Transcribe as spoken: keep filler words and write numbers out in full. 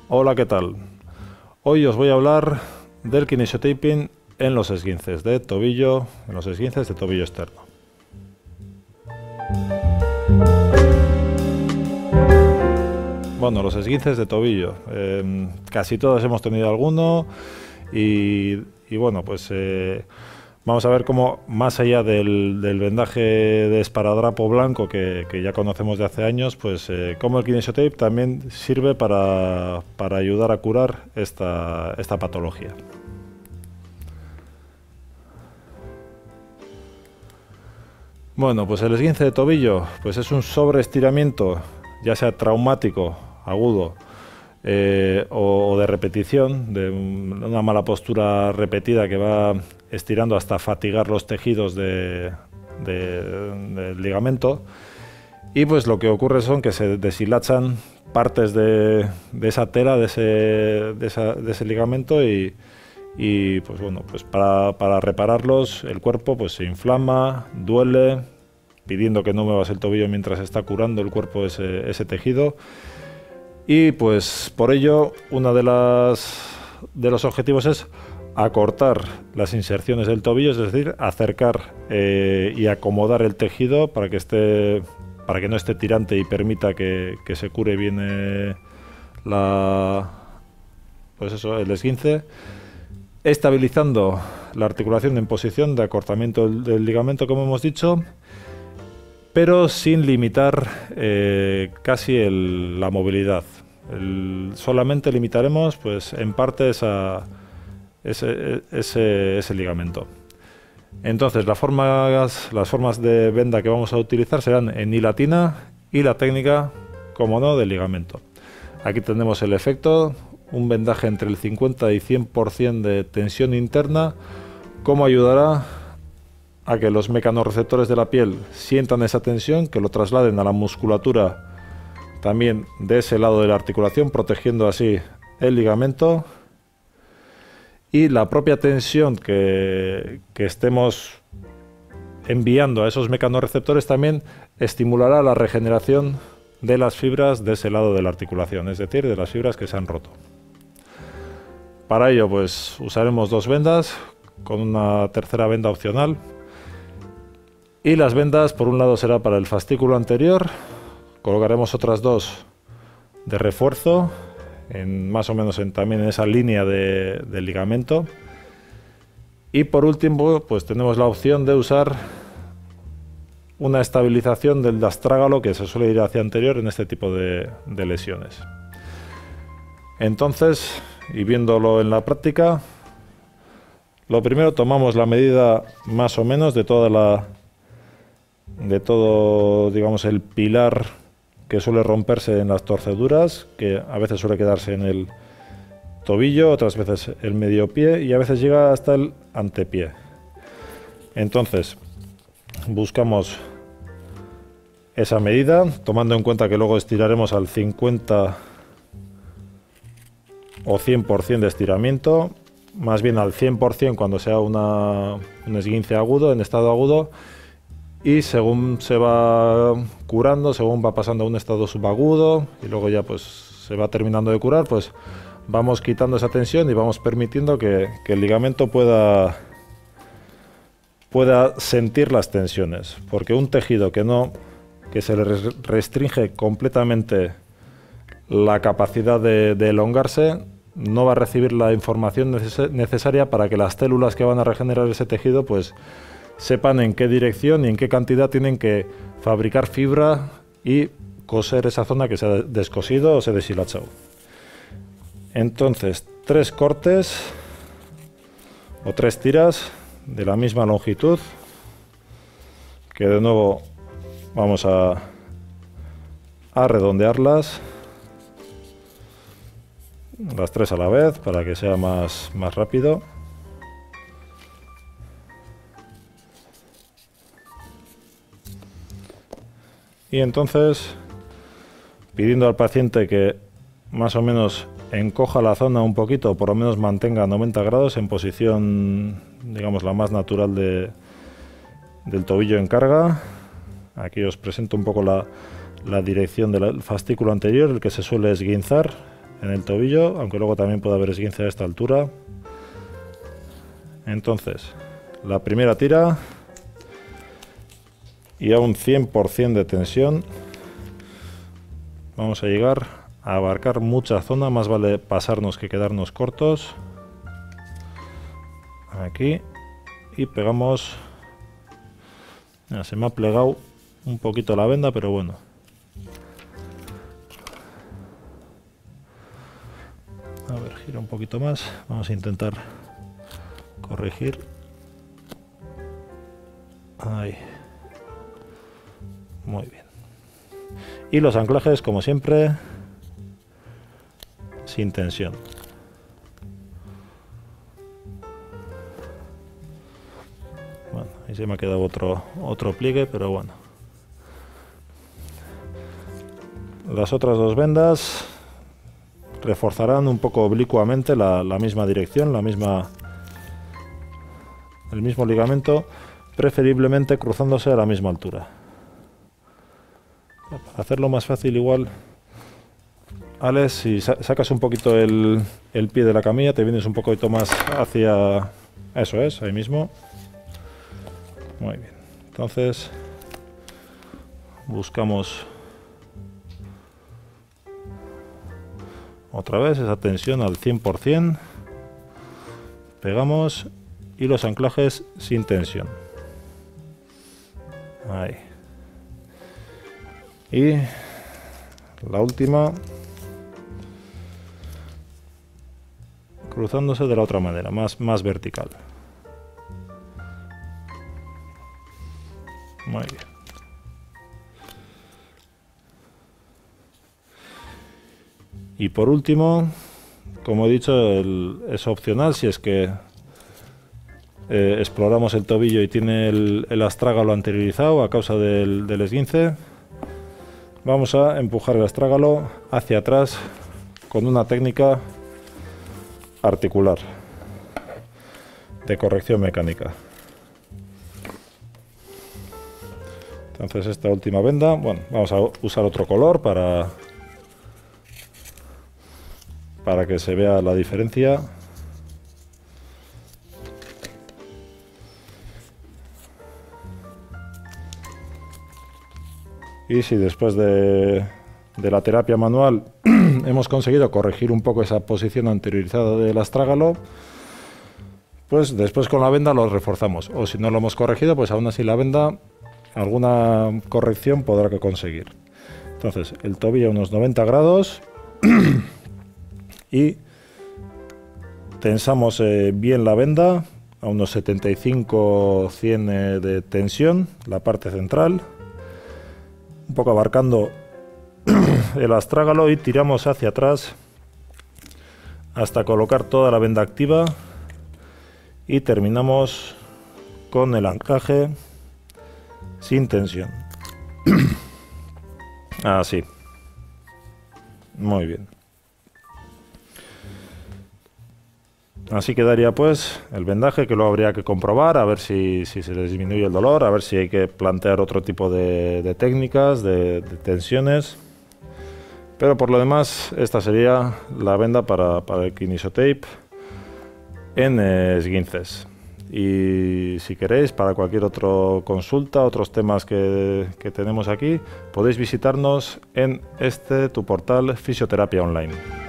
Hola, ¿qué tal? Hoy os voy a hablar del kinesiotaping en los esguinces de tobillo, en los esguinces de tobillo externo. Bueno, los esguinces de tobillo, eh, casi todos hemos tenido alguno y, y bueno, pues eh, vamos a ver cómo, más allá del, del vendaje de esparadrapo blanco que, que ya conocemos de hace años, pues eh, cómo el kinesiotape también sirve para, para ayudar a curar esta, esta patología. Bueno, pues el esguince de tobillo pues es un sobreestiramiento, ya sea traumático, agudo, eh, o, o de repetición, de un, una mala postura repetida que va estirando hasta fatigar los tejidos de, de, del ligamento. Y pues lo que ocurre son que se deshilachan partes de, de esa tela, de ese, de, esa, de ese ligamento y, y pues bueno, pues para, para repararlos el cuerpo pues se inflama, duele, pidiendo que no muevas el tobillo mientras está curando el cuerpo ese, ese tejido. Y pues por ello una de las de los objetivos es acortar las inserciones del tobillo, es decir, acercar eh, y acomodar el tejido para que esté para que no esté tirante y permita que, que se cure bien eh, la pues eso, el esguince, estabilizando la articulación en posición de acortamiento del, del ligamento, como hemos dicho, pero sin limitar eh, casi el, la movilidad. El, solamente limitaremos pues en parte esa, ese, ese, ese ligamento. Entonces las formas, las formas de venda que vamos a utilizar serán en hilatina y la técnica, como no, del ligamento. Aquí tenemos el efecto, un vendaje entre el cincuenta y cien por ciento de tensión interna, cómo ayudará a que los mecanorreceptores de la piel sientan esa tensión, que lo trasladen a la musculatura también de ese lado de la articulación, protegiendo así el ligamento. Y la propia tensión que, que estemos enviando a esos mecanorreceptores también estimulará la regeneración de las fibras de ese lado de la articulación, es decir, de las fibras que se han roto. Para ello pues usaremos dos vendas con una tercera venda opcional. Y las vendas, por un lado será para el fascículo anterior, colocaremos otras dos de refuerzo, en, más o menos en, también en esa línea de, del ligamento. Y por último, pues tenemos la opción de usar una estabilización del astrágalo que se suele ir hacia anterior en este tipo de, de lesiones. Entonces, y viéndolo en la práctica, lo primero tomamos la medida más o menos de toda la de todo, digamos, el pilar que suele romperse en las torceduras, que a veces suele quedarse en el tobillo, otras veces el medio pie y a veces llega hasta el antepié. Entonces buscamos esa medida, tomando en cuenta que luego estiraremos al cincuenta o cien por ciento de estiramiento, más bien al cien por ciento cuando sea una, un esguince agudo, en estado agudo. Y según se va curando, según va pasando a un estado subagudo y luego ya pues se va terminando de curar, pues vamos quitando esa tensión y vamos permitiendo que, que el ligamento pueda, pueda sentir las tensiones. Porque un tejido que no, que se le restringe completamente la capacidad de, de elongarse, no va a recibir la información neces necesaria para que las células que van a regenerar ese tejido pues sepan en qué dirección y en qué cantidad tienen que fabricar fibra y coser esa zona que se ha descosido o se ha deshilachado. Entonces, tres cortes o tres tiras de la misma longitud, que de nuevo vamos a, a redondearlas, las tres a la vez para que sea más, más rápido. Y entonces, pidiendo al paciente que más o menos encoja la zona un poquito, por lo menos mantenga noventa grados en posición, digamos, la más natural de, del tobillo en carga. Aquí os presento un poco la, la dirección del fascículo anterior, el que se suele esguinzar, en el tobillo, aunque luego también puede haber esguince a esta altura. Entonces, la primera tira y a un cien por cien de tensión vamos a llegar a abarcar mucha zona, más vale pasarnos que quedarnos cortos. Aquí, y pegamos. Mira, se me ha plegado un poquito la venda, pero bueno. A ver, gira un poquito más. Vamos a intentar corregir. Ahí. Muy bien. Y los anclajes, como siempre, sin tensión. Bueno, ahí se me ha quedado otro, otro pliegue, pero bueno. Las otras dos vendas reforzarán un poco oblicuamente la, la misma dirección, la misma, el mismo ligamento, preferiblemente cruzándose a la misma altura. Para hacerlo más fácil, igual, Alex, si sa sacas un poquito el, el pie de la camilla, te vienes un poquito más hacia... Eso es, ahí mismo. Muy bien. Entonces, buscamos otra vez esa tensión al cien por cien. Pegamos y los anclajes sin tensión. Ahí. Y la última, cruzándose de la otra manera, más, más vertical. Muy bien. Y por último, como he dicho, el, es opcional si es que eh, exploramos el tobillo y tiene el, el astrágalo anteriorizado a causa del, del esguince. Vamos a empujar el astrágalo hacia atrás con una técnica articular de corrección mecánica. Entonces esta última venda, bueno, vamos a usar otro color para, para que se vea la diferencia. Y si después de, de la terapia manual hemos conseguido corregir un poco esa posición anteriorizada del astrágalo, pues después con la venda lo reforzamos. O si no lo hemos corregido, pues aún así la venda alguna corrección podrá que conseguir. Entonces el tobillo a unos noventa grados y tensamos eh, bien la venda a unos setenta y cinco cien eh, de tensión, la parte central, un poco abarcando el astrágalo, y tiramos hacia atrás hasta colocar toda la venda activa y terminamos con el anclaje sin tensión. Así. Muy bien. Así quedaría pues el vendaje, que luego habría que comprobar a ver si, si se les disminuye el dolor, a ver si hay que plantear otro tipo de, de técnicas, de, de tensiones. Pero por lo demás, esta sería la venda para, para el Kinesiotape en eh, esguinces. Y si queréis, para cualquier otra consulta, otros temas que, que tenemos aquí, podéis visitarnos en este tu portal Fisioterapia Online.